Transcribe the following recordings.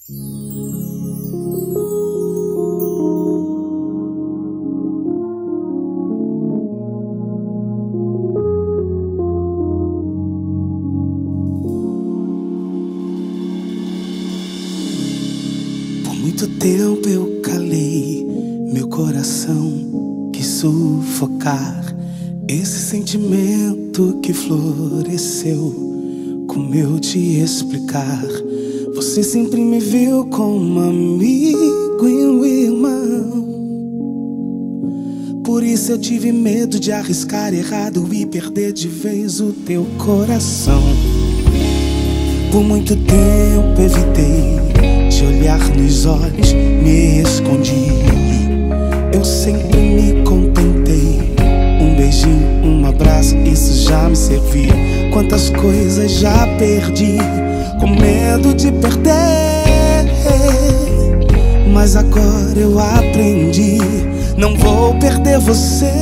Muito tempo eu calei meu coração, quis sufocar esse sentimento que floresceu. Como eu te explicar? Você sempre me viu como um amigo e um irmão. Por isso eu tive medo de arriscar errado e perder de vez o teu coração. Por muito tempo evitei te olhar nos olhos, me escondi. Eu sempre me contentei, um beijinho, um abraço, isso já me serviu. Quantas coisas já perdi, com medo de perder. Mas agora eu aprendi, não vou perder você.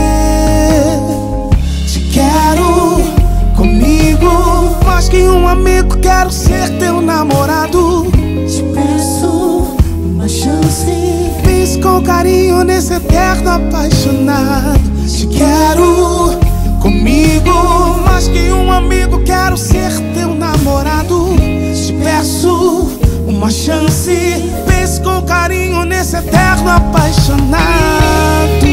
Te quero comigo, mais que um amigo, quero ser teu namorado. Te peço uma chance, Fiz com carinho nesse eterno apaixonado. Te quero comigo, mais que um amigo, quero ser teu namorado. Te peço uma chance, pense com carinho nesse eterno apaixonado.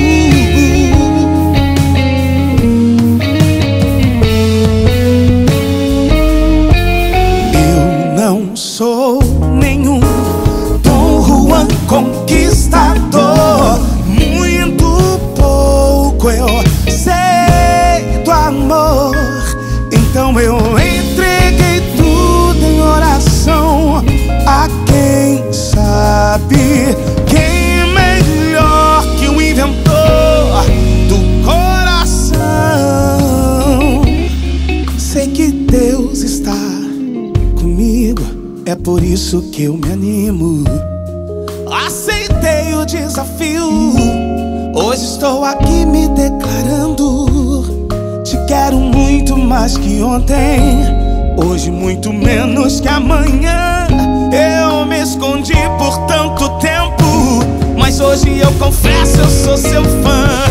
Eu não sou nenhum Dom Juan conquistador, muito pouco eu sei do amor. Então eu entreguei tudo em oração a quem sabe, quem melhor que o inventor do coração. Sei que Deus está comigo, é por isso que eu me animo. Aceitei o desafio, hoje estou aqui me declarando. Te quero muito mais que ontem, hoje muito menos que amanhã. Eu me escondi por tanto tempo, mas hoje eu confesso, eu sou seu fã.